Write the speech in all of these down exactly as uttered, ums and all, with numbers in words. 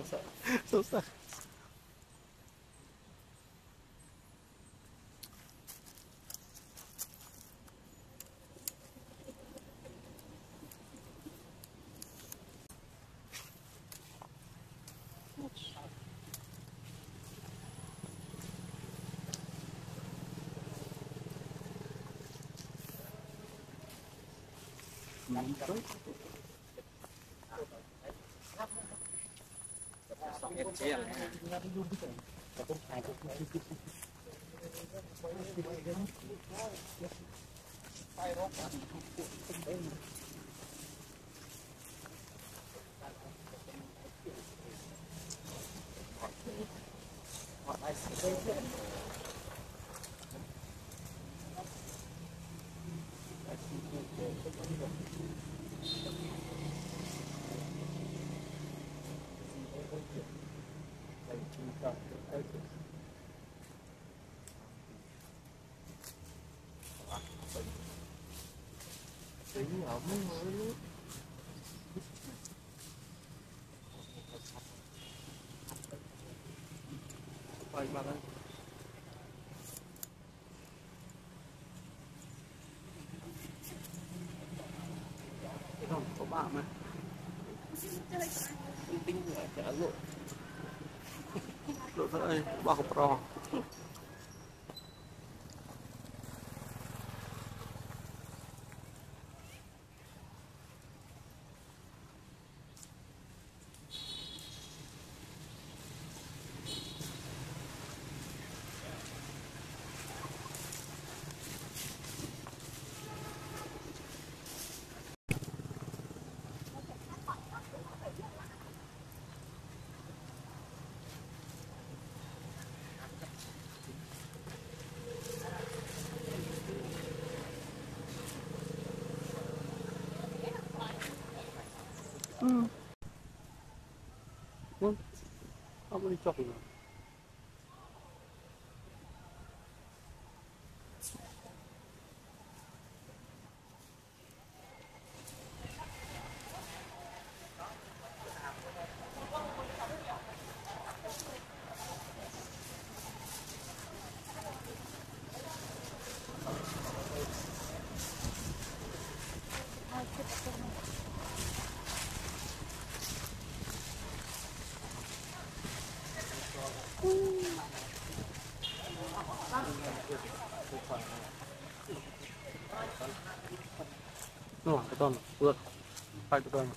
Sốt sợ. Rồi mà lên. Cái không có bạn mà. Tinh tinh là chả lộ. Lộ ra đây, bao hộp rò. Ừ. Vâng. Không đi chọc nữa. Nó cái con vượt hai cái con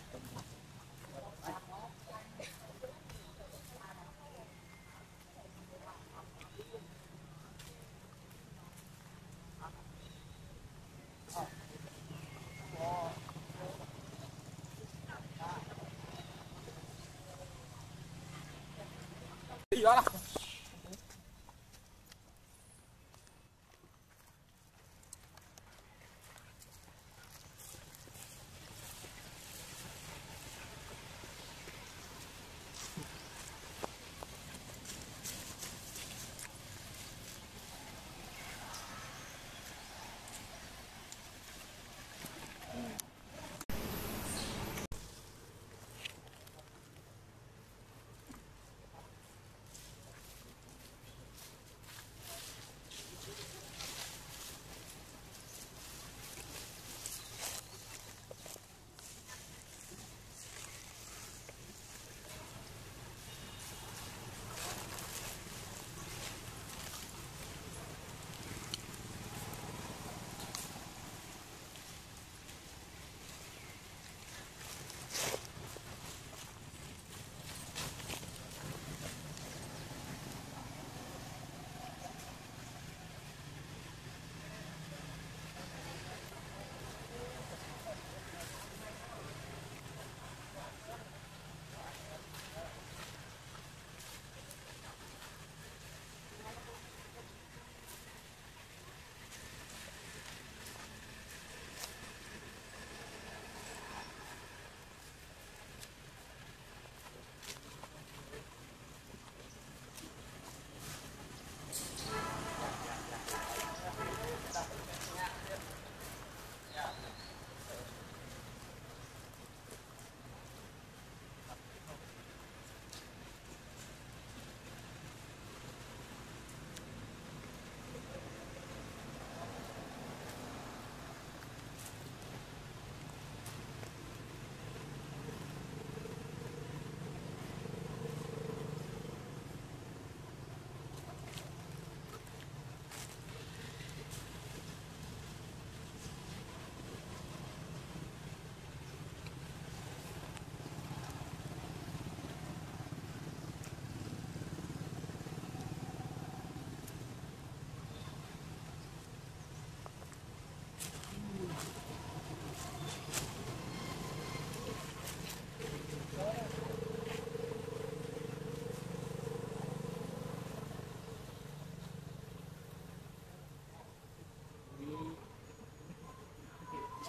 gì đó.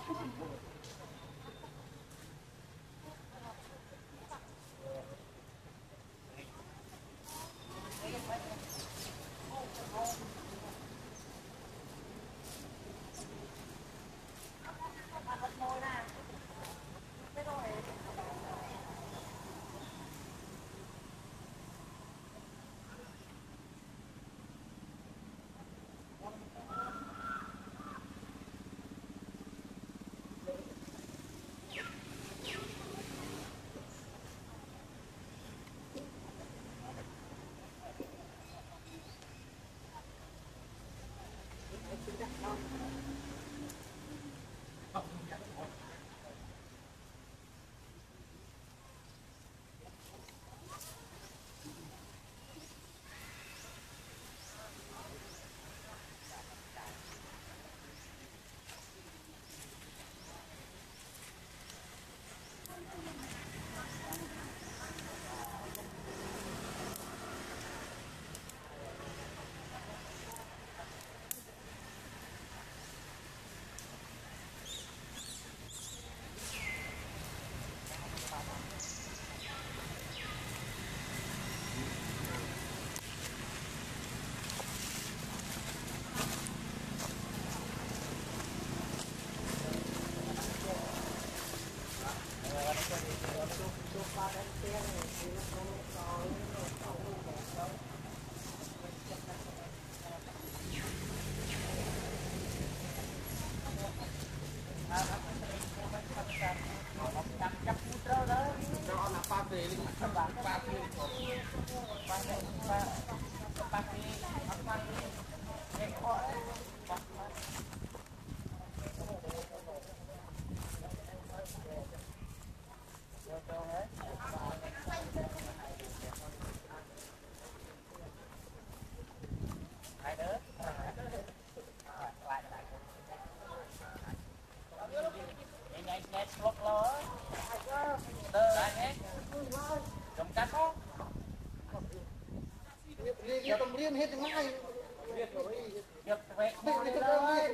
Liên hết từng ngày. Việc rồi. Việc về. Việc rồi.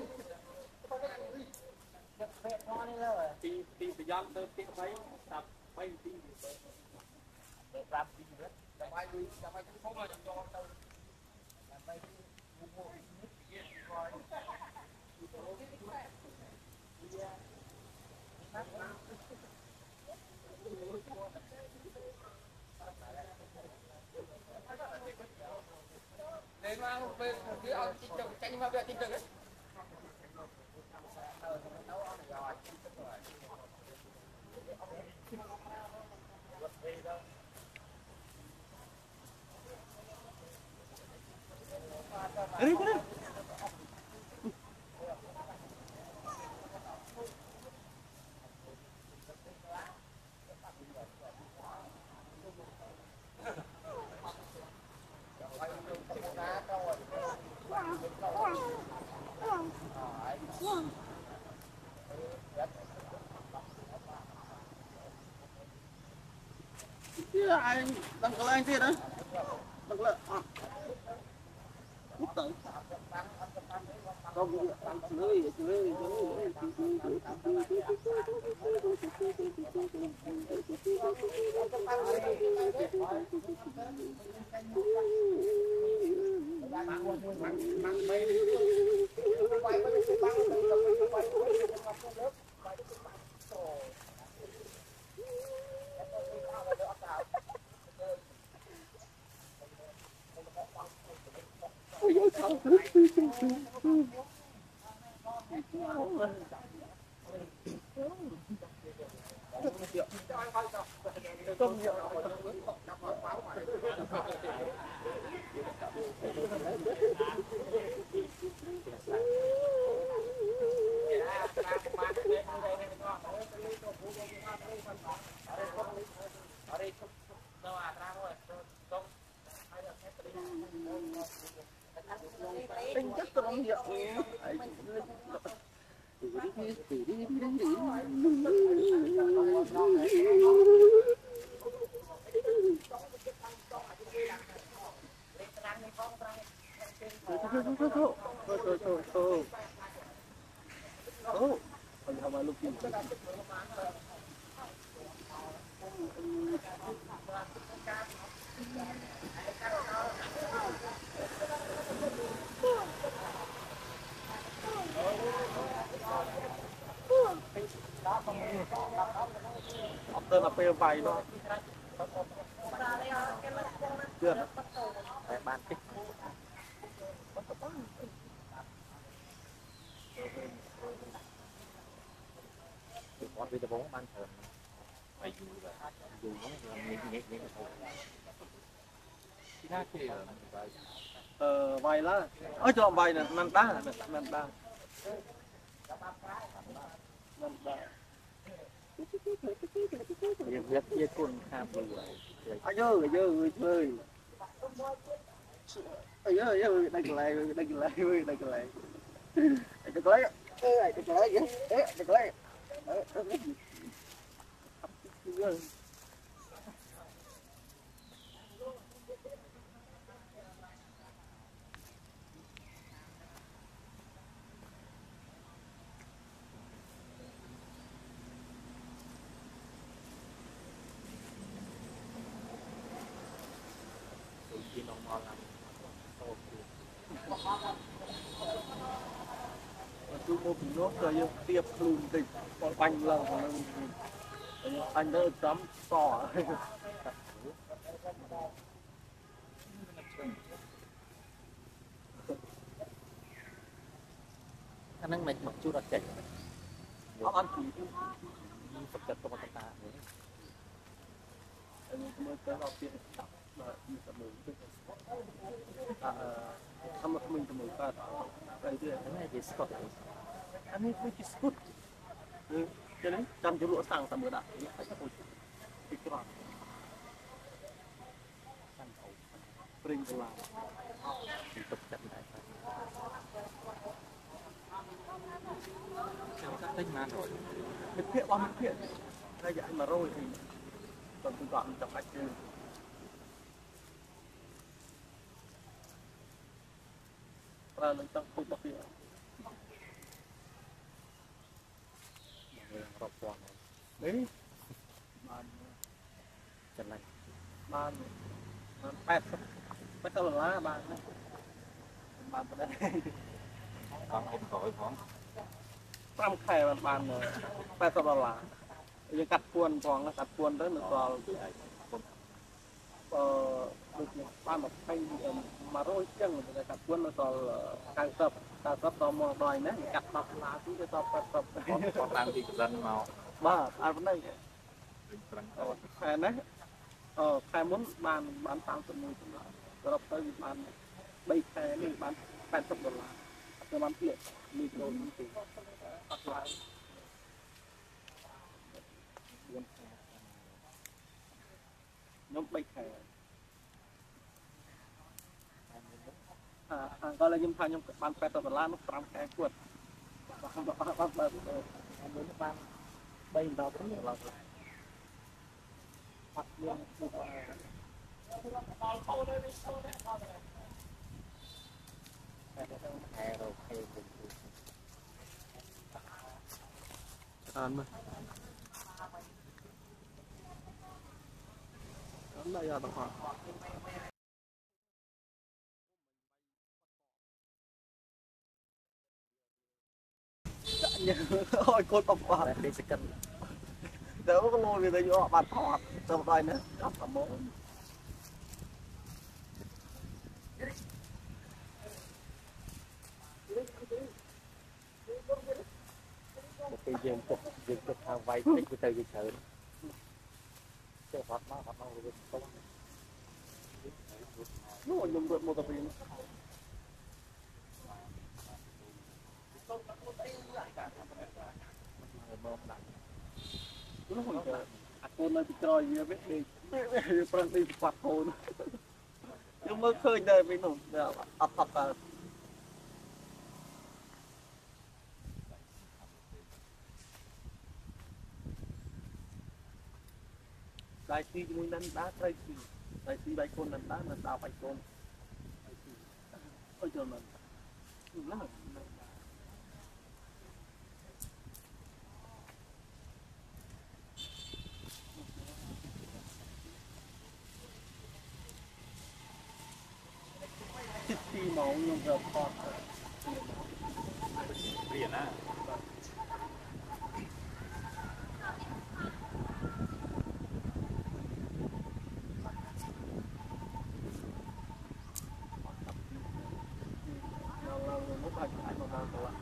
Việc về ngon đi rồi. Tí tí phải dọn tới tí phải tập phải tí. Để làm gì nữa. Làm ai đi, làm ai cũng không mà cho đâu. Làm ai cũng mua nước gì rồi. Để mà về cái ông chính trực tranh mà về chính trực ấy. Đi đi. Ai đằng cái anh kia đấy, đằng là cút tới, không ăn lưới lưới lưới công nhận tính chất công nhận thôi thôi thôi thôi thôi thôi thôi เอามาลูกกินเอาเติมเอาไปใบเนาะเพื่อนแต่บ้านติ๊กcòn bây giờ bố ban thường phải dù là dù nó nhẹ nhẹ nhẹ thôi cái thì ờ vay lá ở cho vay nè năm đá năm đá năm đá việc việc việc con tham rồi ai dơ người dơ người chơi ai dơ dơ đây cái này đây cái này đây cái này đây cái này đây cái này đây cái này một nước rồi tiếp luôn thì còn bánh lần anh đỡ chấm to anh đang mệt một chút là chảy ông ăn gì tập chặt trong mặt ta mới tới đầu tiên mà đi tập mười à không mà mình tập mười cả đây thì cái này thì Scott anh ấy với cái Scott cho nên trăm triệu lúa sang tầm bữa đã phải chắc rồi cái cái nào sang cầu spring là tập chặt lại sao các tính man rồi cái phía bao nhiêu phía đây vậy mà rồi thì còn tôi chọn tập lại chơi ra lên trong khu tập luyện đấy bàn chân này bàn bàn pet pet tao lá bàn bàn bên đây bàn không khỏi phóng năm khe bàn bàn pet tao láยังกัดควนฟองกัดควนtới một tòa được ban một khay mà rồi chân ngườiกัดควนmột tòa càng tập càng tập tò mò đòi nèกัดtập lá cứ cái tập tập tập đang đi dân màu ba ai vẫn đây khay nè ờ khay muốn bàn bán tám trăm mười trăm lại rồi tới bàn bay khay này bán tám trăm đô la rồi bán tiền mì đồ mì tiền lại nó bay khè à gọi là nhung thay nhung ban pet tờ lan nó tam khè quật không có bắt bắt muốn nó ban bay vào cũng được là bắt luôn ăn mà đây là đồng hồ ôi con bọc vào đây sẽ cần đỡ có lôi về đây vô bàn thọt từ đây nữa cắt tầm bốn một cái dương cục dương cục hàng vay tích từ từ từ từ cái hoạt nó hoạt nó rồi không nó còn dùng được một tập viên nó còn con nó bị trôi như biết đi biết đi quạt hồn nhưng mà khơi đời với nó ập ập vào đại si mùi năn đá đại si đại si đại con năn đá năn đá bạch con ôi trời mình lắm màu nhung rập con biển á lâu lâu rồi lúc anh lại một màu của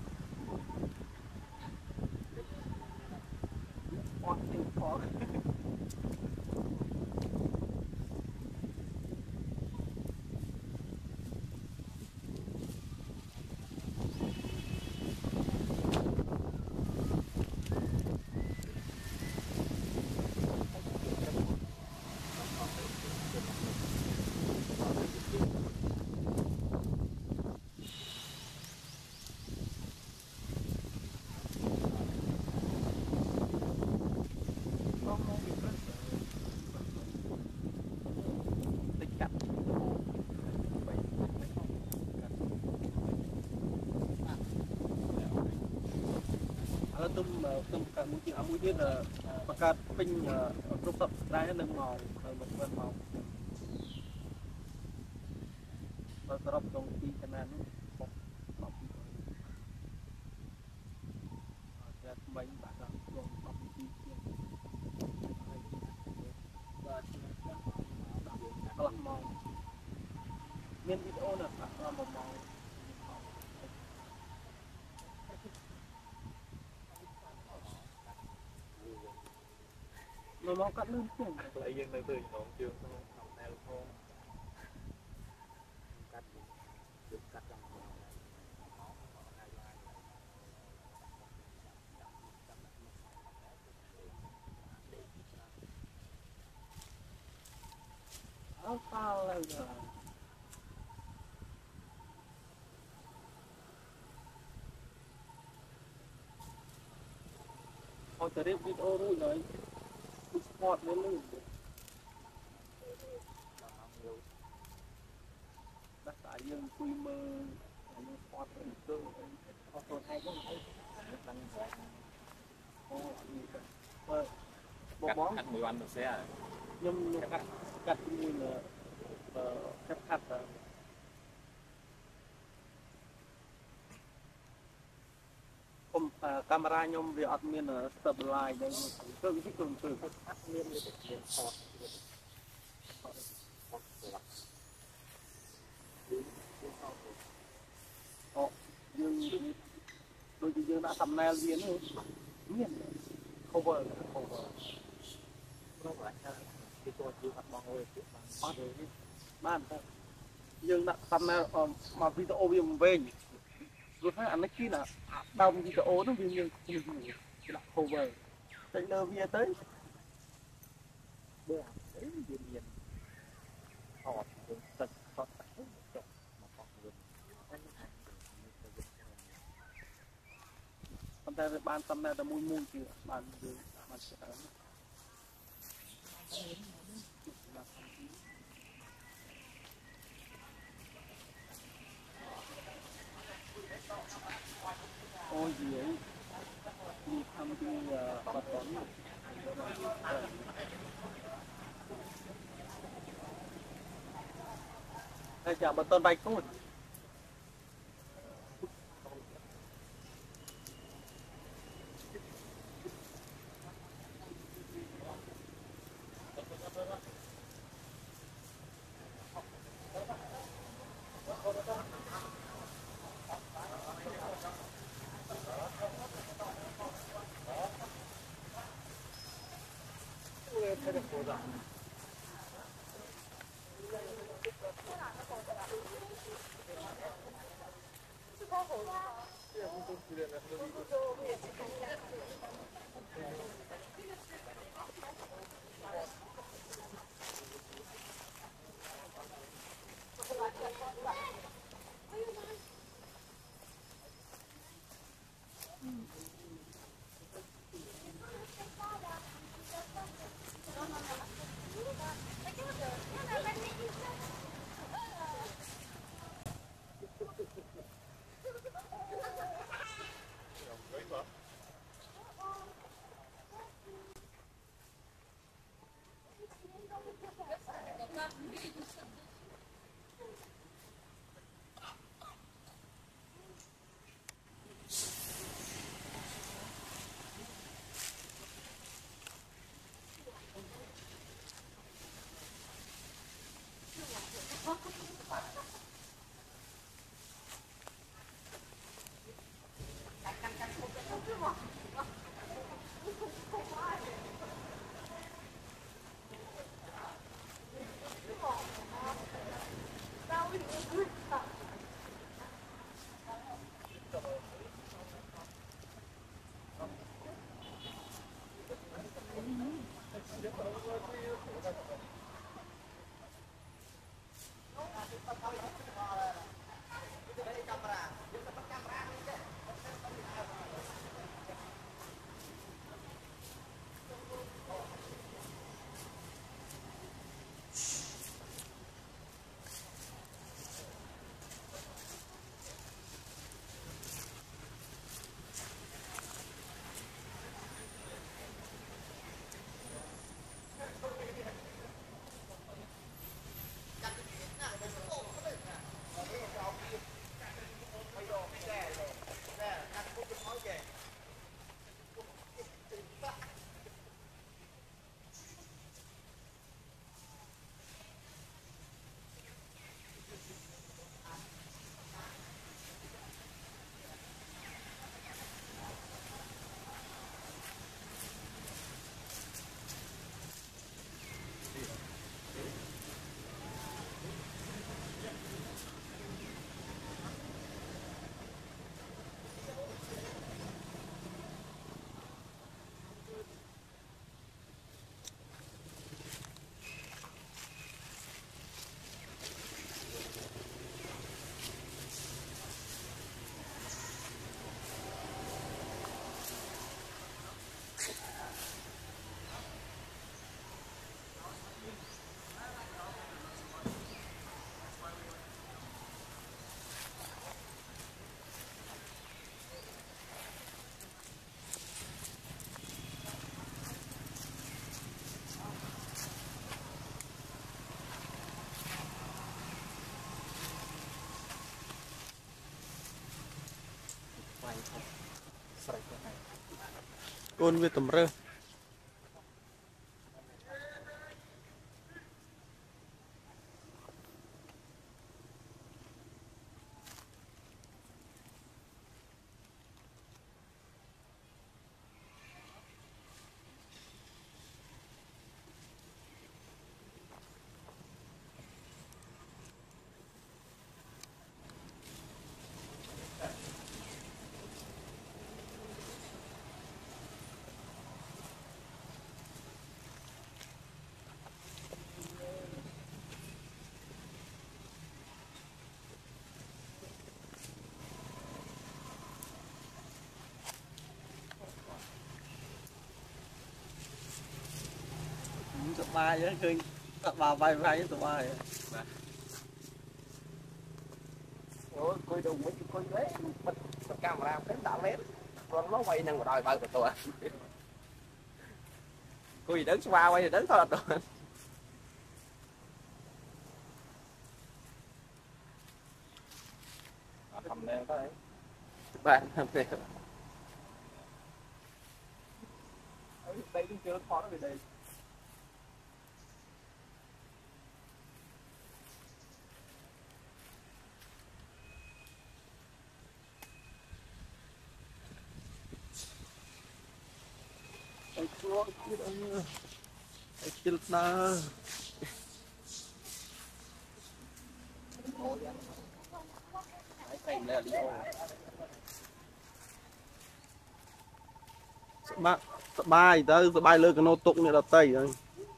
con tiêu khó tôm tôm cả mũi chữ mũi chữ làประกาศเป็นรูปสับได้หนึ่งมองหนึ่งเป็นมองเราสรับตรงที่ขนาดนี้บอกบอกจะไม่แบบเราลงตรงที่เที่ยงกลับมองเมียนวิดีโอน่ะเรามองเรามองกัดเรื่องเที่ยง lại dân nơi từ nón trường học nèo thôn cắt được cắt trong áo phao là họจะเรียกวิดีโอรู้เลยสปอร์ตเลยลื่นรักษายังคุยมือยังสปอร์ตเลยเกินพอตัวไทยก็ไม่ตั้งใจโอ้ยเออบอกมอง cắt mười văn được xe ខ្ញុំកាត់កាត់មួយអឺកាត់ខាត់ខ្ញុំកាមេរ៉ាខ្ញុំវាអត់មាន stabilize ទេគឺវាគឺគឺអត់មានមានថតអូយើងដូចជាយើងដាក់ thumbnail វានេះមាន cover cover ក្នុងកន្លែងណាទីตัวយើងអត់បងអើយអត់ទេបានតែយើងដាក់ thumbnail មកវីដេអូវាវិញព្រោះថាអានេះគឺណាដើមវីដេអូនោះវាមានគឺដាក់ cover តែលើវាទៅបើអីវាមានថតយើងទឹកថតចុះមកផងវិញប៉ុន្តែវាបាន thumbnail តែមួយមួយទៀតបានយើងបានច្រើនអូយនិយាយពីทำពីបតនតែចាបតនបៃកូន con về tầm rơ sập ba chứ khơi sập ba bay bay sập ba ủa coi đùng mấy coi đấy bật bật camera cái đã lén còn nó quay năng vào đòi bao của tôi coi gì đứng qua quay thì đứng thôi là được thầm đen có đấy bạn thầm đen đây cũng chưa khó về đây ai chua kia đó ai kia na thành là đi ô ba bay tới bay lơ cái nô tụng này là tây rồi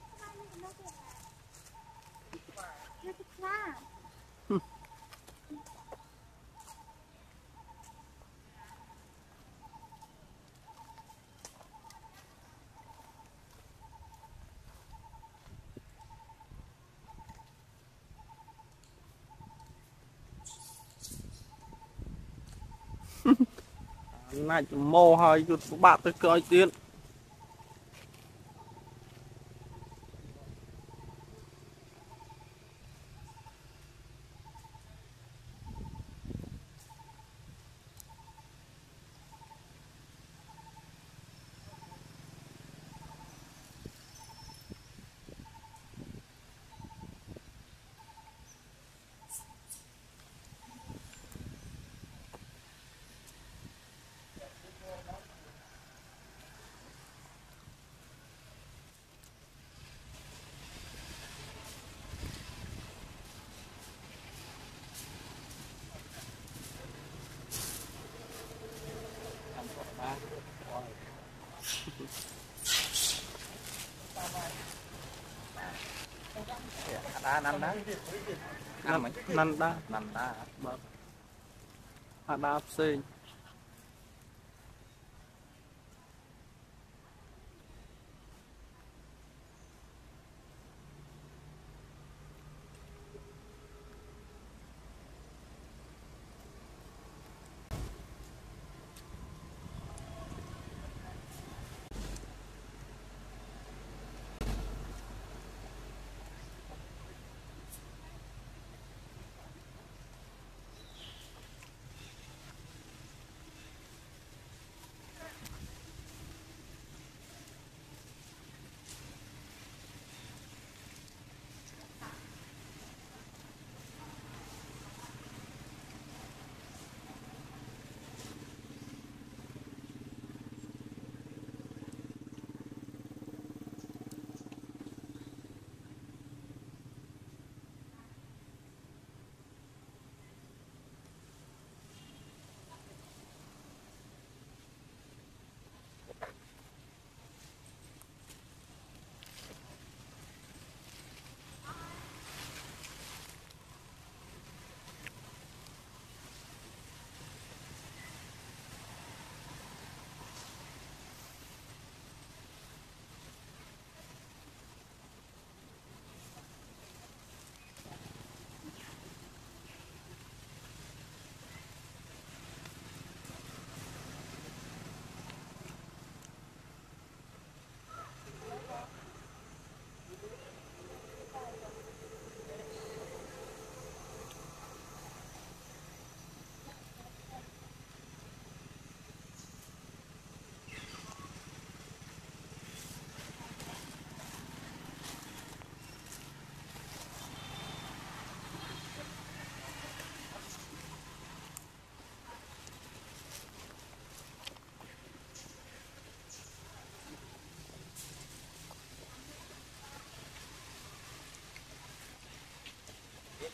này mồ hơi chút bạn tới coi tiền đá năn đá năn năn đá năn đá à đá xê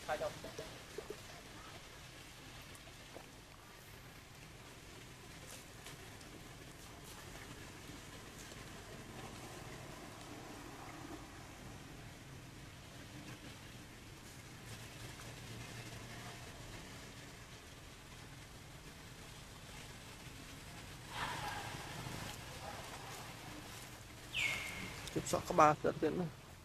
chụp sọ các bà rất tiện.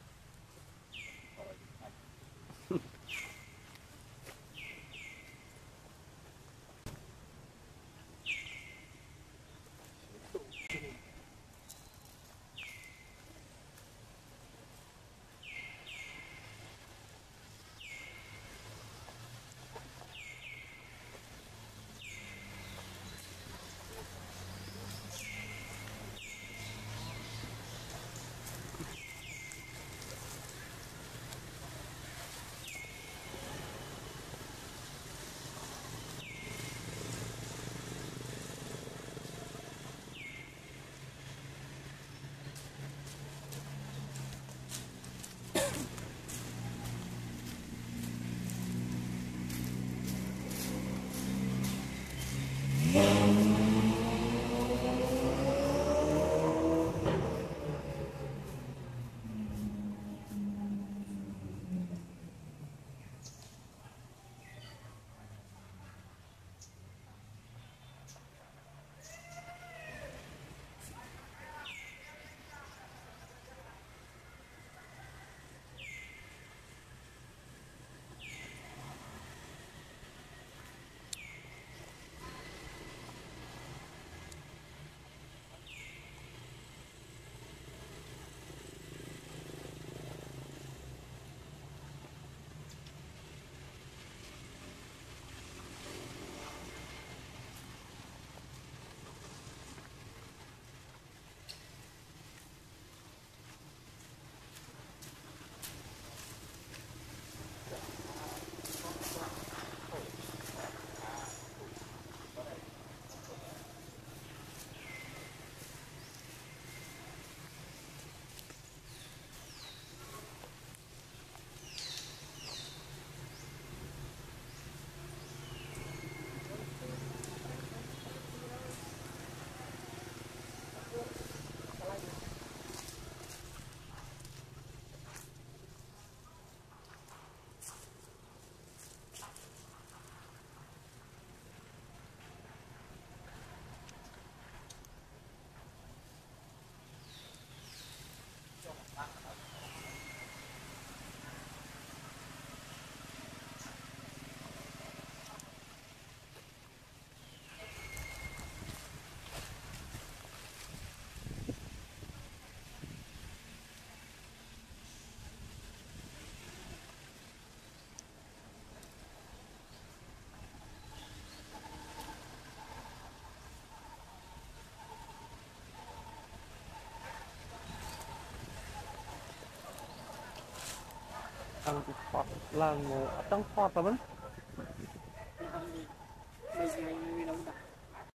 Ăn phọt là ngộ trong phọt là vẫn bây giờ đâu đặt